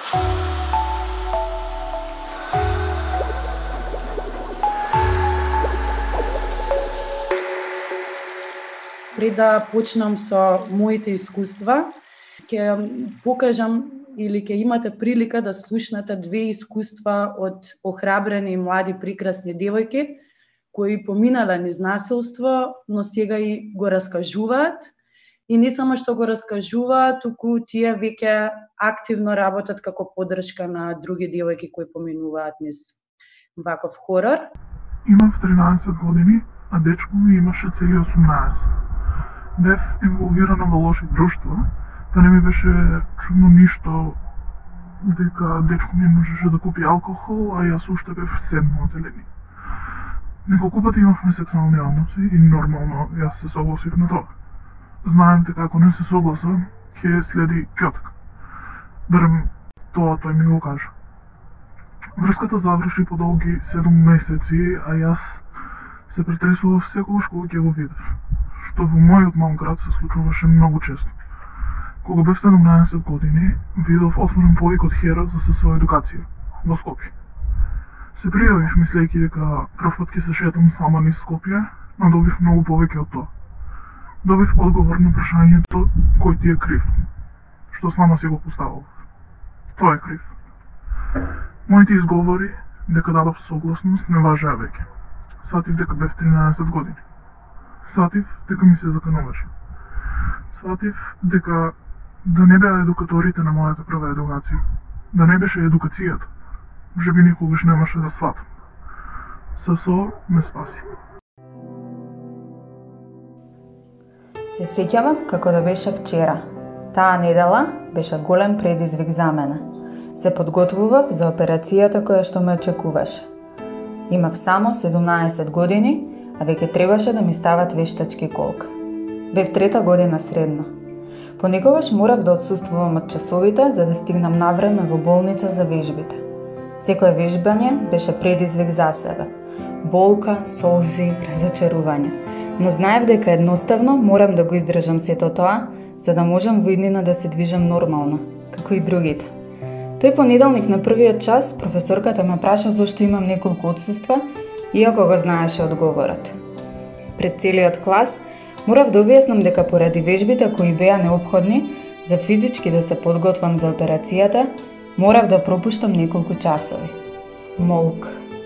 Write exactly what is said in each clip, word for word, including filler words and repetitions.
Пред да почнам со моите искуства, ќе покажам или ќе имате прилика да слушнете две искуства од охрабрени млади прекрасни девојки кои поминале низ насилство, но сега и го раскажуваат. И не само што го раскажуваат, туку тие веќе активно работат како поддршка на други девојки кои поминуваат низ ваков хорор. Имав тринаесет години, а дечко ми имаше цели осумнаесет. Бев инволвирана во лоши друштва, да не ми беше чудно ништо дека дечко ми можеше да купи алкохол, а јас уште бев седмо оделени. Неколку пати имавме сексуални односи и нормално јас се согласив на тоа. Знаев дека ако не се согласам, ќе следи ќотка. Барем тоа тој ми го кажа. Врската заврши по долги седум месеци, а јас се претресував секогаш кога ќе го видев, што во мојот мал град се случуваше многу често. Кога бев седумнаесет години, видов отворен повик од Хера за се со едукација во Скопје. Се пријавив мислејќи дека прв пат ќе се шетам сама низ Скопје, но добив многу повеќе од тоа. Добив одговор на прашањето кој ти е крив, што сама си го поставил. Тој е крив. Моите изговори дека дадов согласност не важеа веќе. Сватив дека бев тринаесет години. Сватив дека ми се закануваше. Сватив дека да не беа едукаторите на мојата прва едукација, да не беше едукацијата, може би никогаш немаше да сватам. ССО ме спаси. Се сеќавам како да беше вчера. Таа недела беше голем предизвик за мене. Се подготвував за операцијата која што ме очекуваше. Имав само седумнаесет години, а веќе требаше да ми стават вештачки колка. Бев трета година средно. Понекогаш морав да отсуствувам од часовите за да стигнам навреме во болница за вежбите. Секое вежбање беше предизвик за себе. Болка, солзи, разочарување. Но знаев дека едноставно морам да го издржам сето тоа, за да можам во иднина да се движам нормално, како и другите. Тој понеделник на првиот час професорката ме праша зашто имам неколку отсуства, иако го знаеше одговорот. Пред целиот клас морав да објаснам дека поради вежбите кои беа неопходни за физички да се подготвам за операцијата, морав да пропуштам неколку часови. Молк.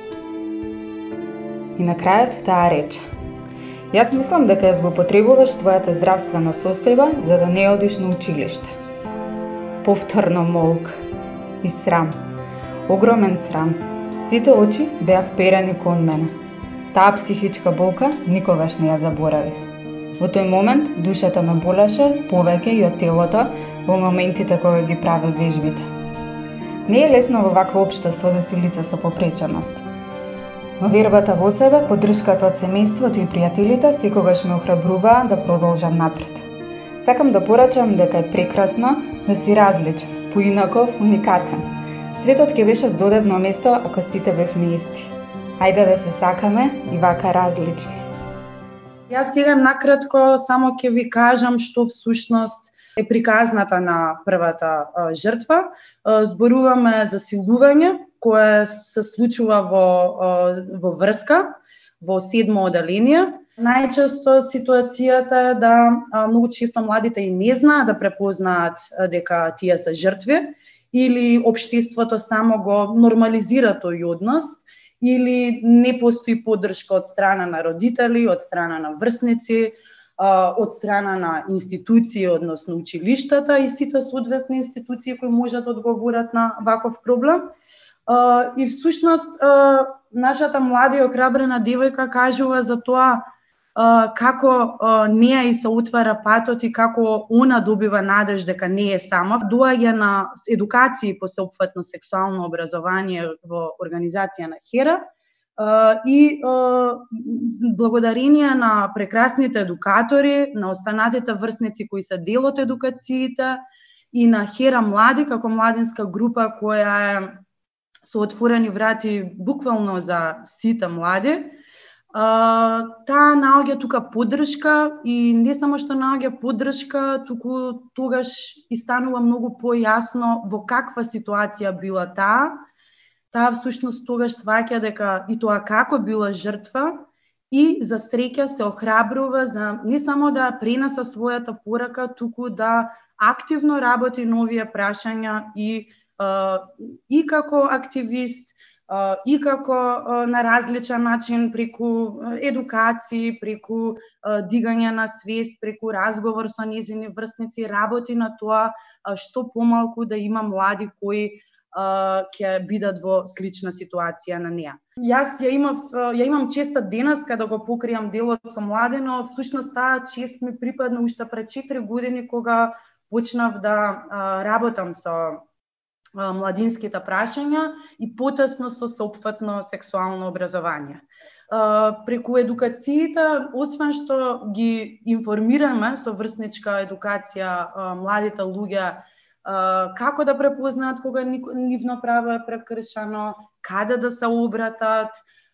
И на крајот таа рече: јас мислам дека ја злоупотребуваш твојата здравствена состојба за да не одиш на училиште. Повторно молк. И срам. Огромен срам. Сите очи беа вперени кон мене. Таа психичка болка никогаш не ја заборавив. Во тој момент душата ме болеше повеќе и од телото во моментите кога ги праве вежбите. Не е лесно во вакво општество да си лице со попреченост. Но вербата во себе, поддршката од семејството и пријателите секогаш ме охрабруваа да продолжам напред. Сакам да порачам дека е прекрасно да си различен, поинаков, уникатен. Светот ќе беше здодевно место ако сите бевме исти. Ајде да се сакаме и вака различни. Јас сега накратко само ќе ви кажам што всушност е приказната на првата а, жртва. А, зборуваме за силување кое се случува во, а, во врска, во седмо оделение. Најчесто ситуацијата е да а, многу често младите и не знаат да препознаат а, дека тие се жртви, или општеството само го нормализира тој однос, или не постои поддршка од страна на родители, од страна на врсници, од страна на институции, односно училиштата и сите соодветни институции кои можат да одговорат на ваков проблем. И всушност нашата млада и охрабрена девојка кажува за тоа како неа и се отвара патот и како она добива надеж дека не е сама. Доаѓа на едукации по сеопфатно сексуално образование во организација на Хера и благодарение на прекрасните едукатори, на останатите врсници кои се дел од едукациите и на Хера Млади како младинска група која е со отворени врати буквално за сите млади, таа наоѓа тука поддршка и не само што наоѓа поддршка, туку тогаш и станува многу појасно во каква ситуација била таа. Таа всушност тогаш сваќа дека и тоа како била жртва и за среќа се охрабрува за не само да пренеса својата порака, туку да активно работи на овие прашања и и како активист, и како на различен начин преку едукации, преку дигање на свест, преку разговор со незини врсници, работи на тоа што помалку да има млади кои ќе бидат во слична ситуација на неа. Јас ја имав ја имам честа денес кога го покријам делот со млади, но всушност таа чест ми припадна уште пред четири години кога почнав да работам со младинските прашања и потесно со соопфатно сексуално образование. Преку едукациите, освен што ги информираме со врсничка едукација младите луѓе како да препознаат кога нивно право е прекршено, каде да се обратат,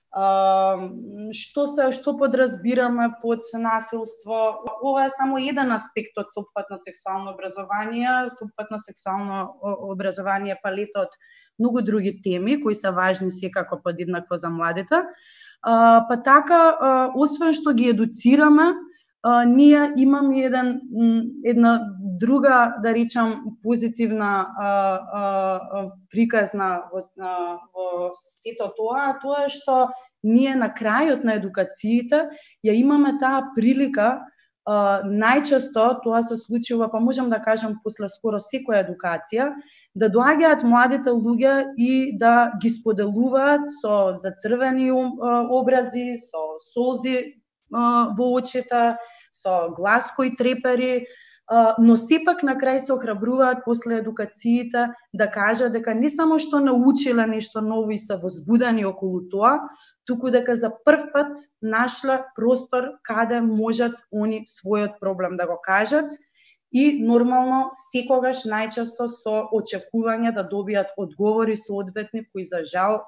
што се што подразбираме под насилство. Ова е само еден аспект од соопфатно сексуално образование. Соопфатно сексуално образование е палета од многу други теми кои се важни секако подеднакво за младите. Па така, освен што ги едуцираме, ние имаме еден една друга, да речам, позитивна а, а, а, приказна во, а, во сето тоа, тоа е што ние на крајот на едукациите ја имаме таа прилика, а, најчесто тоа се случува, па можам да кажам после скоро секоја едукација, да доаѓаат младите луѓе и да ги споделуваат со зацрвени образи, со солзи а, во очите, со глас кој трепери, но сепак на крај се охрабруваат после едукациите да кажат дека не само што научиле нешто ново и се возбудени околу тоа, туку дека за прв пат нашле простор каде можат они својот проблем да го кажат и нормално секогаш најчесто со очекување да добијат одговори соодветни кои за жал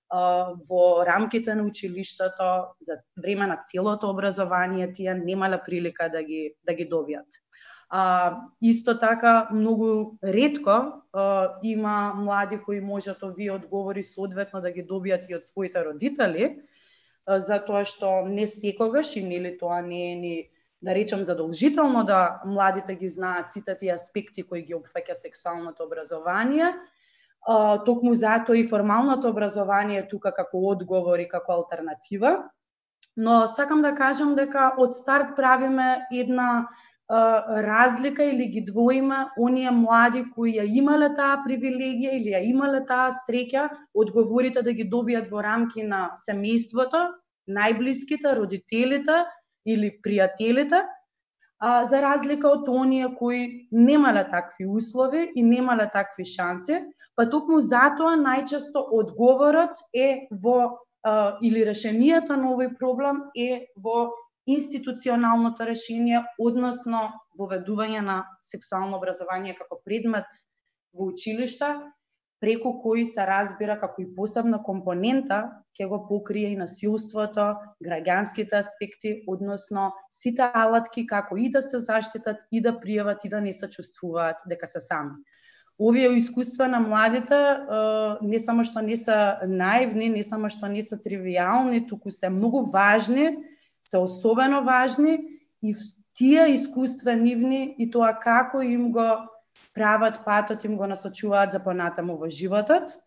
во рамките на училиштето за време на целото образование тие немале прилика да ги да ги добијат. А, исто така, многу ретко а, има млади кои можат овие одговори соодветно да ги добијат и од своите родители, а, затоа што не секогаш и нели тоа не е ни, да речем, задолжително да младите ги знаат сите тие аспекти кои ги опфаќа сексуалното образование. А, токму затоа и формалното образование е тука како одговор и како алтернатива. Но сакам да кажам дека од старт правиме една разлика или ги двоиме оние млади кои ја имале таа привилегија или ја имале таа среќа одговорите да ги добијат во рамки на семејството, најблиските, родителите или пријателите, а, за разлика од оние кои немале такви услови и немале такви шанси, па токму затоа најчесто одговорот е во а, или решението на овој проблем е во институционалното решение, односно воведување на сексуално образование како предмет во училишта, преку кој се разбира како и посебна компонента ќе го покрие и насилството, граѓанските аспекти, односно сите алатки како и да се заштитат, и да пријават, и да не се чувствуваат дека се сами. Овие искуства на младите не само што не се наивни, не само што не се тривијални, туку се многу важни, се особено важни и тие искуства нивни и тоа како им го прават патот, им го насочуваат за понатаму во животот.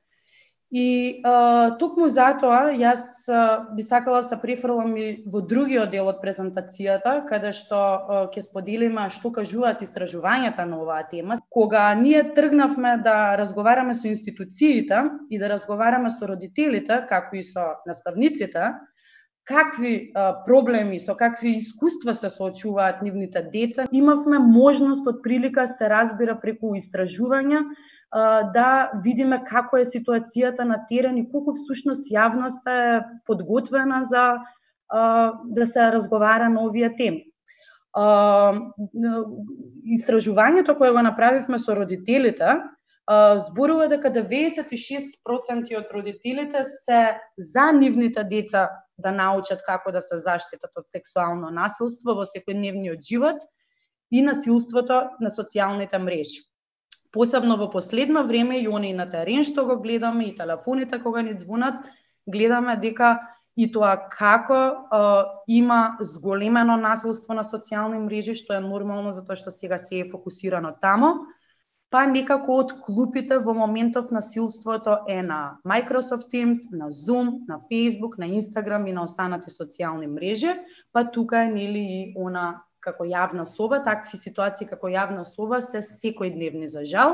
И а, токму затоа јас а, би сакала се префрлам и во другиот дел од презентацијата, каде што а, ќе споделиме што кажуваат истражувањата на оваа тема. Кога ние тргнавме да разговараме со институциите и да разговараме со родителите, како и со наставниците, какви а, проблеми, со какви искуства се соочуваат нивните деца, имавме можност од прилика се разбира преку истражувања а, да видиме како е ситуацијата на терен и колку всушност јавноста е подготвена за а, да се разговара на овие теми. А, истражувањето кое го направивме со родителите зборува дека деветдесет и шест проценти од родителите се за нивните деца да научат како да се заштитат од сексуално насилство во секојдневниот живот и насилството на социјалните мрежи. Посебно во последно време и они на терен што го гледаме и телефоните кога ни звонат, гледаме дека и тоа како е, има зголемено насилство на социјални мрежи, што е нормално затоа што сега се е фокусирано тамо, па некако од клупите во моментов насилството е на Microsoft Teams, на Zoom, на Facebook, на Instagram и на останати социјални мрежи, па тука е нели и она како јавна соба, такви ситуации како јавна соба се секојдневни за жал.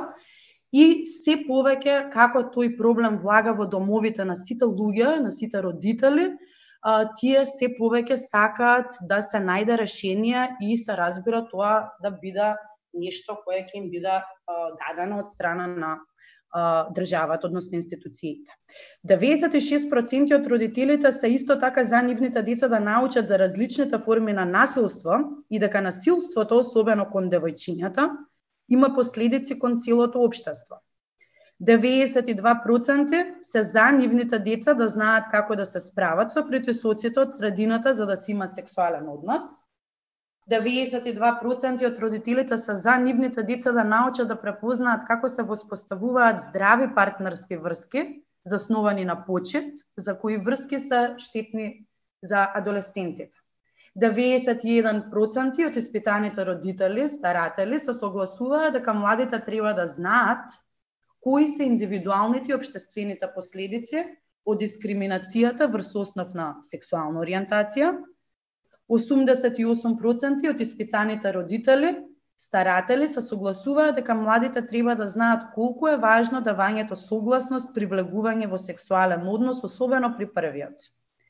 И се повеќе како тој проблем влага во домовите на сите луѓе, на сите родители, а, тие се повеќе сакаат да се најде решение и се разбира тоа да биде нешто кое ќе им биде а, дадено од страна на а, државата, односно институциите. деветдесет и шест проценти од родителите се исто така за нивните деца да научат за различните форми на насилство и дека насилството, особено кон девојчињата, има последици кон целото општество. деветдесет и два проценти се за нивните деца да знаат како да се справат со притисоците од средината за да си има сексуален однос. деветдесет и два проценти од родителите се за нивните деца да научат да препознаат како се воспоставуваат здрави партнерски врски, засновани на почит, за кои врски се штетни за адолесцентите. деветдесет и еден проценти од испитаните родители, старатели се согласуваат дека младите треба да знаат кои се индивидуалните и општествените последици од дискриминацијата врз основ на сексуална ориентација. осумдесет и осум проценти од испитаните родители, старатели се согласуваат дека младите треба да знаат колку е важно давањето согласност при влегување во сексуален однос, особено при првиот.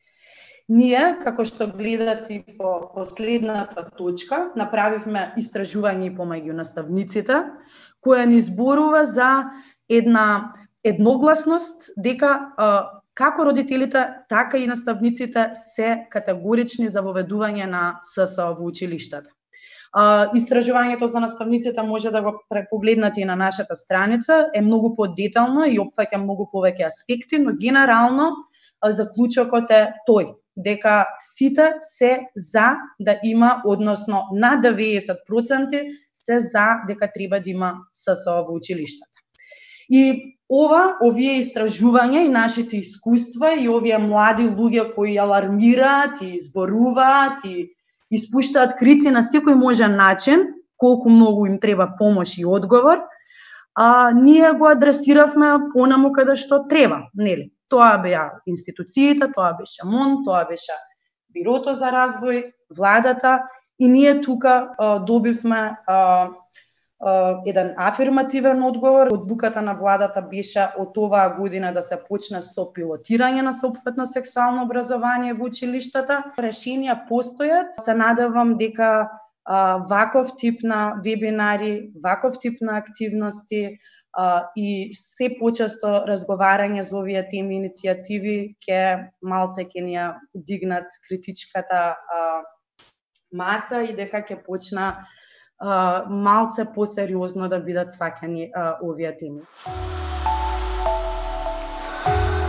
Ние, како што гледате и по последната точка, направивме истражување помеѓу наставниците, која ни зборува за една едногласност дека како родителите, така и наставниците се категорични за воведување на ССО во училиштата. Истражувањето за наставниците може да го преpoгледнате и на нашата страница, е многу подетално и опфаќа многу повеќе аспекти, но генерално заклучокот е тој, дека сите се за да има, односно на деветдесет проценти се за дека треба да има ССО во училиштата. И ова, овие истражувања и нашите искуства и овие млади луѓе кои алармираат и зборуваат и испуштаат крици на секој можен начин, колку многу им треба помош и одговор, а ние го адресиравме онаму каде што треба, нели? Тоа беа институциите, тоа беше МОН, тоа беше Бирото за развој, владата и ние тука а, добивме а, а, еден афирмативен одговор. Одлуката на владата беше од оваа година да се почне со пилотирање на соопфатно сексуално образование во училиштата. Решенија постојат. Се надевам дека а, ваков тип на вебинари, ваков тип на активности а, и се почесто разговарање за овие теми иницијативи ќе малце ќе ни ја дигнат критичката а, маса и дека ќе почна а, малце посериозно да бидат сваќани а, овие теми.